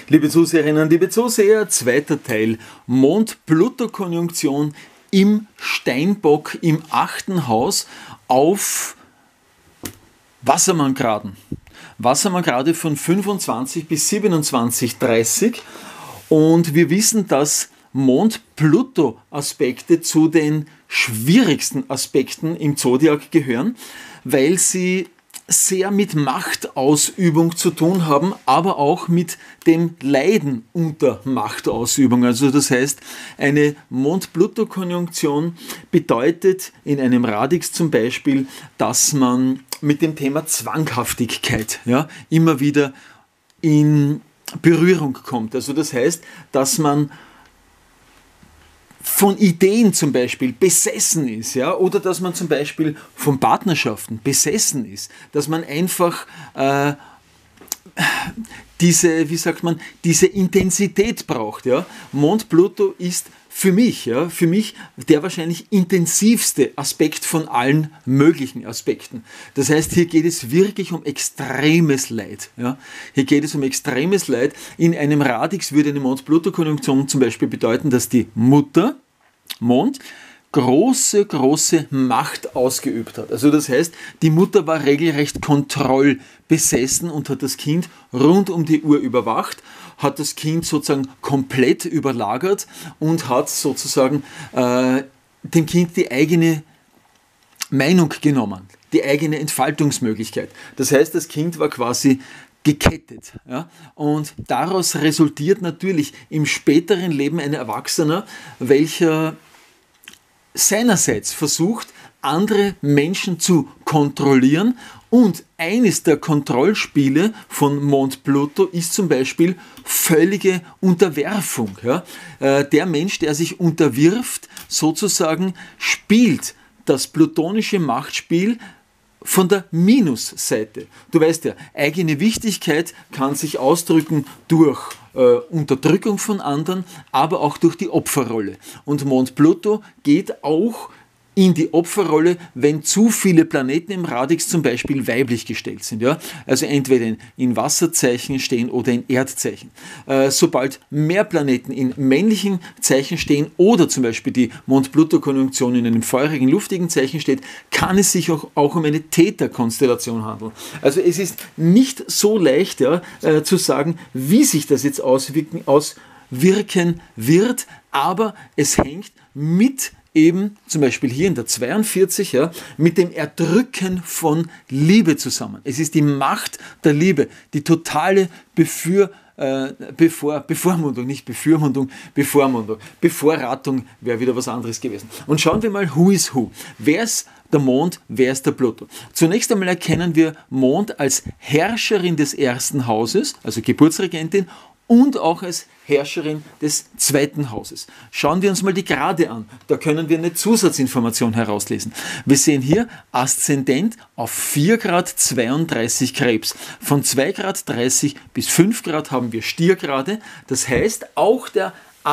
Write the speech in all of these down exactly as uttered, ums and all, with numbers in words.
Liebe Zuseherinnen, liebe Zuseher, zweiter Teil, Mond-Pluto-Konjunktion im Steinbock im achten Haus auf Wassermanngraden. Wassermanngrade von fünfundzwanzig bis siebenundzwanzig Komma dreißig und wir wissen, dass Mond-Pluto-Aspekte zu den schwierigsten Aspekten im Zodiac gehören, weil sie sehr mit Machtausübung zu tun haben, aber auch mit dem Leiden unter Machtausübung. Also das heißt, eine Mond-Pluto-Konjunktion bedeutet in einem Radix zum Beispiel, dass man mit dem Thema Zwanghaftigkeit ja, immer wieder in Berührung kommt. Also das heißt, dass man von Ideen zum Beispiel besessen ist, ja, oder dass man zum Beispiel von Partnerschaften besessen ist, dass man einfach äh, diese, wie sagt man, diese Intensität braucht, ja. Mond-Pluto ist für mich, ja, für mich der wahrscheinlich intensivste Aspekt von allen möglichen Aspekten. Das heißt, hier geht es wirklich um extremes Leid. Ja. Hier geht es um extremes Leid. In einem Radix würde eine Mond-Pluto-Konjunktion zum Beispiel bedeuten, dass die Mutter, Mond, große, große Macht ausgeübt hat. Also das heißt, die Mutter war regelrecht kontrollbesessen und hat das Kind rund um die Uhr überwacht, hat das Kind sozusagen komplett überlagert und hat sozusagen äh, dem Kind die eigene Meinung genommen, die eigene Entfaltungsmöglichkeit. Das heißt, das Kind war quasi gekettet. Ja? Und daraus resultiert natürlich im späteren Leben ein Erwachsener, welcher seinerseits versucht, andere Menschen zu kontrollieren. Und eines der Kontrollspiele von Mond-Pluto ist zum Beispiel völlige Unterwerfung. Ja? Der Mensch, der sich unterwirft, sozusagen spielt das plutonische Machtspiel von der Minusseite. Du weißt ja, eigene Wichtigkeit kann sich ausdrücken durch äh, Unterdrückung von anderen, aber auch durch die Opferrolle. Und Mond-Pluto geht auch in die Opferrolle, wenn zu viele Planeten im Radix zum Beispiel weiblich gestellt sind. Ja? Also entweder in, in Wasserzeichen stehen oder in Erdzeichen. Äh, sobald mehr Planeten in männlichen Zeichen stehen oder zum Beispiel die Mond-Pluto-Konjunktion in einem feurigen, luftigen Zeichen steht, kann es sich auch, auch um eine Theta-Konstellation handeln. Also es ist nicht so leicht ja, äh, zu sagen, wie sich das jetzt auswirken, auswirken wird, aber es hängt mit eben zum Beispiel hier in der zweiundvierzig ja, mit dem Erdrücken von Liebe zusammen. Es ist die Macht der Liebe, die totale Befür, äh, Bevor, Bevormundung, nicht Befürmundung, Bevormundung. Bevorratung wäre wieder was anderes gewesen. Und schauen wir mal, who is who. Wer ist der Mond, wer ist der Pluto? Zunächst einmal erkennen wir Mond als Herrscherin des ersten Hauses, also Geburtsregentin, und auch als Herrscherin des zweiten Hauses. Schauen wir uns mal die Grade an. Da können wir eine Zusatzinformation herauslesen. Wir sehen hier Aszendent auf vier Grad zweiunddreißig Krebs. Von zwei Grad dreißig bis fünf Grad haben wir Stiergrade. Das heißt, auch der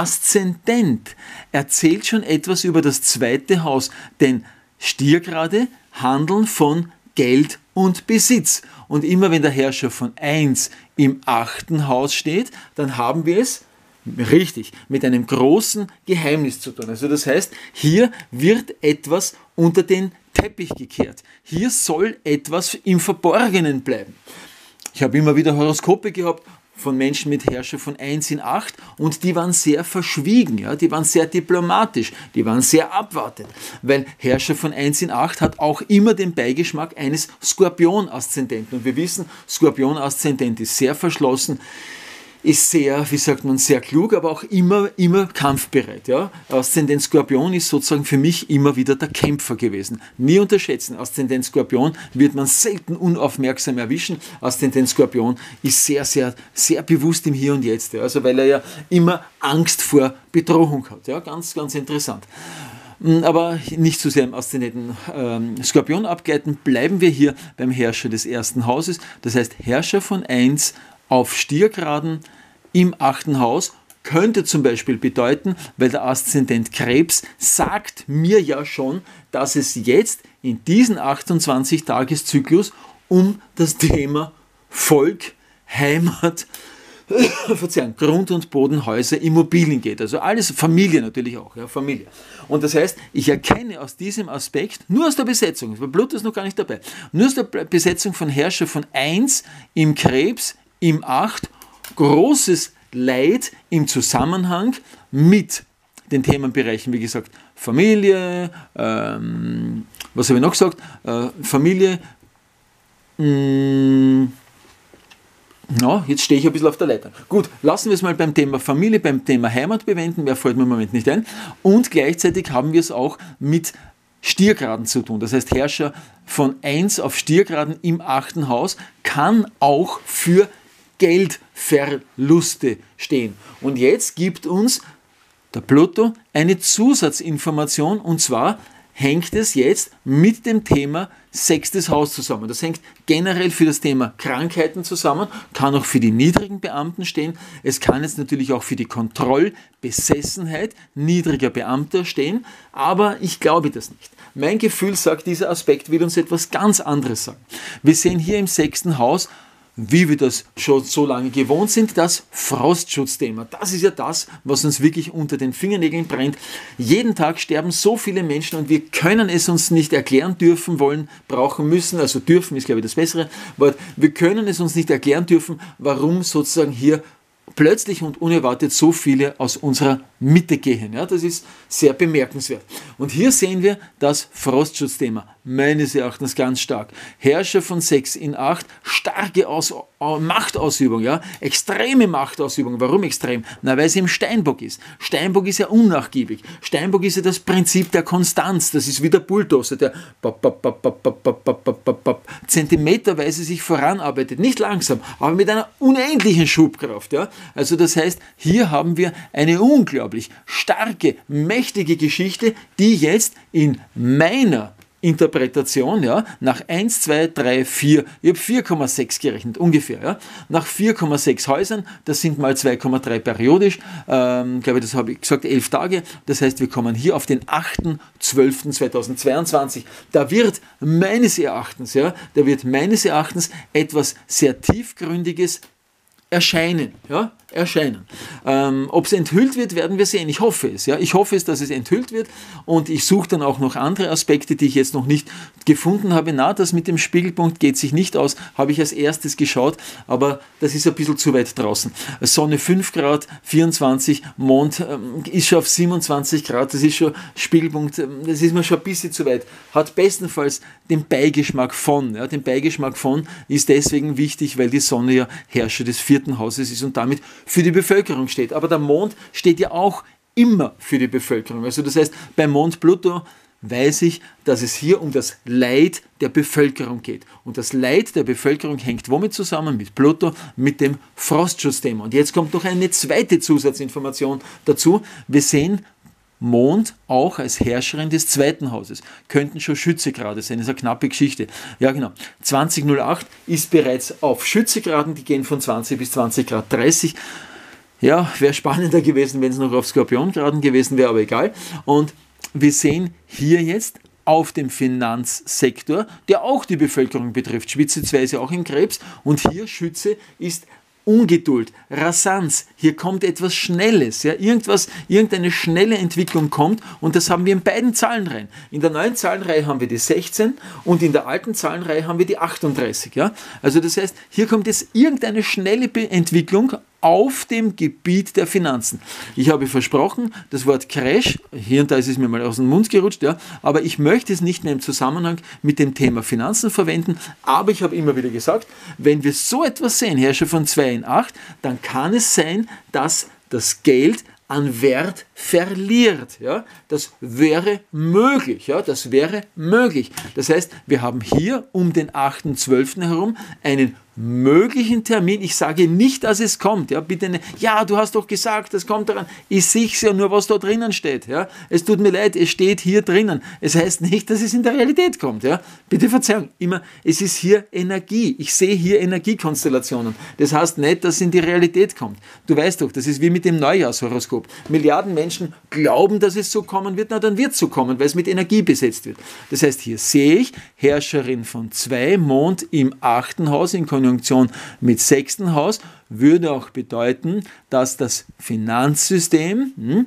Aszendent erzählt schon etwas über das zweite Haus, denn Stiergrade handeln von Geld und Besitz. Und immer wenn der Herrscher von eins im achten Haus steht, dann haben wir es, richtig, mit einem großen Geheimnis zu tun. Also das heißt, hier wird etwas unter den Teppich gekehrt. Hier soll etwas im Verborgenen bleiben. Ich habe immer wieder Horoskope gehabt von Menschen mit Herrscher von eins in acht und die waren sehr verschwiegen, ja? Die waren sehr diplomatisch, die waren sehr abwartend, weil Herrscher von eins in acht hat auch immer den Beigeschmack eines Skorpion-Aszendenten und wir wissen, Skorpion-Aszendent ist sehr verschlossen, ist sehr, wie sagt man, sehr klug, aber auch immer, immer kampfbereit. Ja? Aszendent Skorpion ist sozusagen für mich immer wieder der Kämpfer gewesen. Nie unterschätzen, Aszendent Skorpion wird man selten unaufmerksam erwischen. Aszendent Skorpion ist sehr, sehr, sehr bewusst im Hier und Jetzt. Ja? Also weil er ja immer Angst vor Bedrohung hat. Ja? Ganz, ganz interessant. Aber nicht zu sehr im Aszendenten ähm, Skorpion abgleiten, bleiben wir hier beim Herrscher des ersten Hauses. Das heißt, Herrscher von eins auf Stiergraden im achten Haus könnte zum Beispiel bedeuten, weil der Aszendent Krebs sagt mir ja schon, dass es jetzt in diesem achtundzwanzig-Tages-Zyklus um das Thema Volk, Heimat, Verzeihung, Grund und Boden, Häuser, Immobilien geht. Also alles, Familie natürlich auch, ja, Familie. Und das heißt, ich erkenne aus diesem Aspekt, nur aus der Besetzung, weil Pluto ist noch gar nicht dabei, nur aus der Besetzung von Herrscher von eins im Krebs, im acht, großes Leid im Zusammenhang mit den Themenbereichen, wie gesagt, Familie, ähm, was habe ich noch gesagt, äh, Familie, mh, ja, jetzt stehe ich ein bisschen auf der Leiter. Gut, lassen wir es mal beim Thema Familie, beim Thema Heimat bewenden, mehr fällt mir im Moment nicht ein. Und gleichzeitig haben wir es auch mit Stiergraden zu tun. Das heißt, Herrscher von eins auf Stiergraden im achten Haus kann auch für Geldverluste stehen. Und jetzt gibt uns der Pluto eine Zusatzinformation, und zwar hängt es jetzt mit dem Thema sechstes Haus zusammen. Das hängt generell für das Thema Krankheiten zusammen, kann auch für die niedrigen Beamten stehen. Es kann jetzt natürlich auch für die Kontrollbesessenheit niedriger Beamter stehen, aber ich glaube das nicht. Mein Gefühl sagt, dieser Aspekt will uns etwas ganz anderes sagen. Wir sehen hier im sechsten Haus, wie wir das schon so lange gewohnt sind, das Frostschutzthema. Das ist ja das, was uns wirklich unter den Fingernägeln brennt. Jeden Tag sterben so viele Menschen und wir können es uns nicht erklären dürfen, wollen, brauchen, müssen, also dürfen ist, glaube ich, das bessere Wort. Wir können es uns nicht erklären dürfen, warum sozusagen hier plötzlich und unerwartet so viele aus unserer Mitte gehen. Ja, das ist sehr bemerkenswert. Und hier sehen wir das Frostschutzthema, meines Erachtens ganz stark. Herrscher von sechs in acht, starke Aus Machtausübung, ja, extreme Machtausübung. Warum extrem? Na, weil sie im Steinbock ist. Steinbock ist ja unnachgiebig. Steinbock ist ja das Prinzip der Konstanz. Das ist wie der Bulldozer, der bap, bap, bap, bap, bap, bap, bap, bap, bap, zentimeterweise sich voranarbeitet. Nicht langsam, aber mit einer unendlichen Schubkraft. Ja. Also das heißt, hier haben wir eine unglaublich starke, mächtige Geschichte, die jetzt in meiner Interpretation, ja, nach eins, zwei, drei, vier, ich habe vier Komma sechs gerechnet, ungefähr, ja, nach vier Komma sechs Häusern, das sind mal zwei Komma drei periodisch, ähm, glaube ich, das habe ich gesagt, elf Tage, das heißt, wir kommen hier auf den achten zwölften zweitausendzweiundzwanzig. Da wird meines Erachtens, ja, da wird meines Erachtens etwas sehr Tiefgründiges erscheinen, ja, erscheinen. Ähm, ob es enthüllt wird, werden wir sehen. Ich hoffe es, ja, ich hoffe es, dass es enthüllt wird, und ich suche dann auch noch andere Aspekte, die ich jetzt noch nicht gefunden habe. Na, das mit dem Spiegelpunkt geht sich nicht aus, habe ich als erstes geschaut, aber das ist ein bisschen zu weit draußen. Sonne fünf Grad, vierundzwanzig, Mond ähm, ist schon auf siebenundzwanzig Grad, das ist schon Spiegelpunkt, ähm, das ist mir schon ein bisschen zu weit. Hat bestenfalls den Beigeschmack von, ja, den Beigeschmack von ist deswegen wichtig, weil die Sonne ja Herrscher des vierten Hauses ist und damit für die Bevölkerung steht. Aber der Mond steht ja auch immer für die Bevölkerung. Also das heißt, bei Mond Pluto weiß ich, dass es hier um das Leid der Bevölkerung geht. Und das Leid der Bevölkerung hängt womit zusammen? Mit Pluto, mit dem Frostschutzthema. Und jetzt kommt noch eine zweite Zusatzinformation dazu. Wir sehen Mond auch als Herrscherin des zweiten Hauses. Könnten schon Schützegrade sein, das ist eine knappe Geschichte. Ja, genau. zwanzig null acht ist bereits auf Schützegraden, die gehen von zwanzig bis zwanzig Grad dreißig. Ja, wäre spannender gewesen, wenn es noch auf Skorpiongraden gewesen wäre, aber egal. Und wir sehen hier jetzt auf dem Finanzsektor, der auch die Bevölkerung betrifft. Schütze zwei ist ja auch im Krebs, und hier Schütze ist Ungeduld, Rasanz, hier kommt etwas Schnelles, ja, irgendwas, irgendeine schnelle Entwicklung kommt, und das haben wir in beiden Zahlenreihen. In der neuen Zahlenreihe haben wir die sechzehn und in der alten Zahlenreihe haben wir die achtunddreißig. Ja? Also das heißt, hier kommt jetzt irgendeine schnelle Entwicklung auf dem Gebiet der Finanzen. Ich habe versprochen, das Wort Crash, hier und da ist es mir mal aus dem Mund gerutscht, ja, aber ich möchte es nicht mehr im Zusammenhang mit dem Thema Finanzen verwenden, aber ich habe immer wieder gesagt, wenn wir so etwas sehen, Herrscher von zwei in acht, dann kann es sein, dass das Geld an Wert verliert. Ja? Das wäre möglich. Ja? Das wäre möglich. Das heißt, wir haben hier um den achten zwölften herum einen möglichen Termin. Ich sage nicht, dass es kommt. Ja, bitte nicht. Ja, du hast doch gesagt, das kommt daran. Ich sehe es ja nur, was da drinnen steht. Ja, es tut mir leid, es steht hier drinnen. Es heißt nicht, dass es in der Realität kommt. Ja, bitte Verzeihung. Immer, es ist hier Energie. Ich sehe hier Energiekonstellationen. Das heißt nicht, dass es in die Realität kommt. Du weißt doch, das ist wie mit dem Neujahrshoroskop. Milliarden Menschen glauben, dass es so kommen wird. Na, dann wird es so kommen, weil es mit Energie besetzt wird. Das heißt, hier sehe ich Herrscherin von zwei, Mond im achten Haus in Konjunktur Konjunktion mit sechsten Haus würde auch bedeuten, dass das Finanzsystem hm,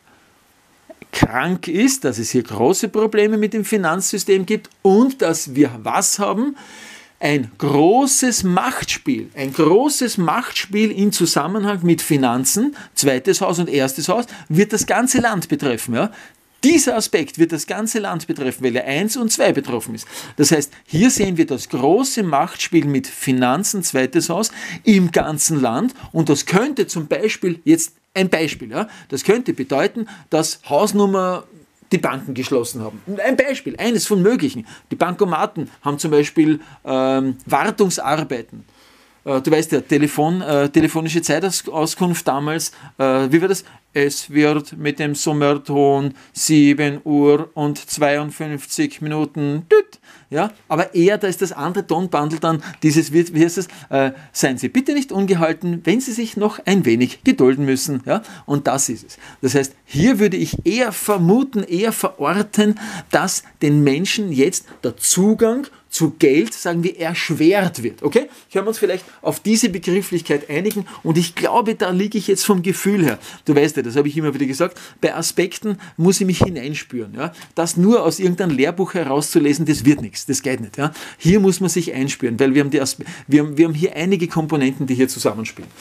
krank ist, dass es hier große Probleme mit dem Finanzsystem gibt und dass wir was haben? Ein großes Machtspiel, ein großes Machtspiel in Zusammenhang mit Finanzen, zweites Haus und erstes Haus, wird das ganze Land betreffen. Ja? Dieser Aspekt wird das ganze Land betreffen, weil er eins und zwei betroffen ist. Das heißt, hier sehen wir das große Machtspiel mit Finanzen, zweites Haus, im ganzen Land und das könnte zum Beispiel, jetzt ein Beispiel, ja, das könnte bedeuten, dass Hausnummer die Banken geschlossen haben. Ein Beispiel, eines von möglichen. Die Bankomaten haben zum Beispiel ähm, Wartungsarbeiten. Äh, du weißt ja, Telefon, äh, telefonische Zeitauskunft damals, äh, wie war das? Es wird mit dem Sommerton sieben Uhr und zweiundfünfzig Minuten. Tüt. Ja, aber eher, da ist das andere Tonbandel dann, dieses, wie heißt es, äh, seien Sie bitte nicht ungehalten, wenn Sie sich noch ein wenig gedulden müssen. Ja, und das ist es. Das heißt, hier würde ich eher vermuten, eher verorten, dass den Menschen jetzt der Zugang zu Geld, sagen wir, erschwert wird. Okay? Können wir uns vielleicht auf diese Begrifflichkeit einigen und ich glaube, da liege ich jetzt vom Gefühl her. Du weißt ja, das habe ich immer wieder gesagt, bei Aspekten muss ich mich hineinspüren. Ja? Das nur aus irgendeinem Lehrbuch herauszulesen, das wird nichts, das geht nicht. Ja? Hier muss man sich einspüren, weil wir haben, die Aspe- wir haben, wir haben hier einige Komponenten, die hier zusammenspielen.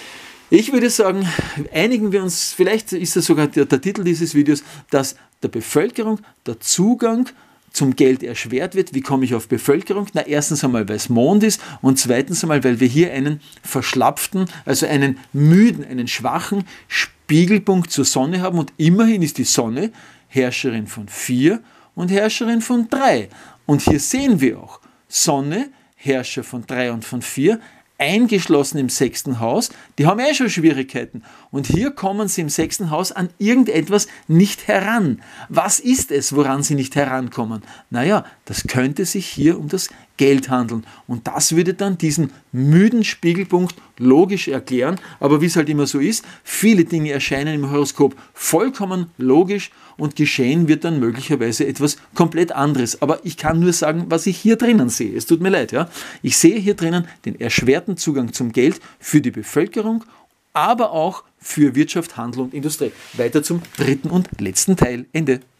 Ich würde sagen, einigen wir uns, vielleicht ist das sogar der, der Titel dieses Videos, dass der Bevölkerung der Zugang zum Geld erschwert wird. Wie komme ich auf Bevölkerung? Na, erstens einmal, weil es Mond ist und zweitens einmal, weil wir hier einen verschlapften, also einen müden, einen schwachen Spiegelpunkt zur Sonne haben und immerhin ist die Sonne Herrscherin von vier und Herrscherin von drei. Und hier sehen wir auch Sonne, Herrscher von drei und von vier, eingeschlossen im sechsten Haus, die haben eh schon Schwierigkeiten. Und hier kommen sie im sechsten Haus an irgendetwas nicht heran. Was ist es, woran sie nicht herankommen? Naja, das könnte sich hier um das Geld handeln. Und das würde dann diesen müden Spiegelpunkt logisch erklären. Aber wie es halt immer so ist, viele Dinge erscheinen im Horoskop vollkommen logisch und geschehen wird dann möglicherweise etwas komplett anderes. Aber ich kann nur sagen, was ich hier drinnen sehe. Es tut mir leid. Ja? Ich sehe hier drinnen den erschwerten Zugang zum Geld für die Bevölkerung, aber auch für Wirtschaft, Handel und Industrie. Weiter zum dritten und letzten Teil. Ende.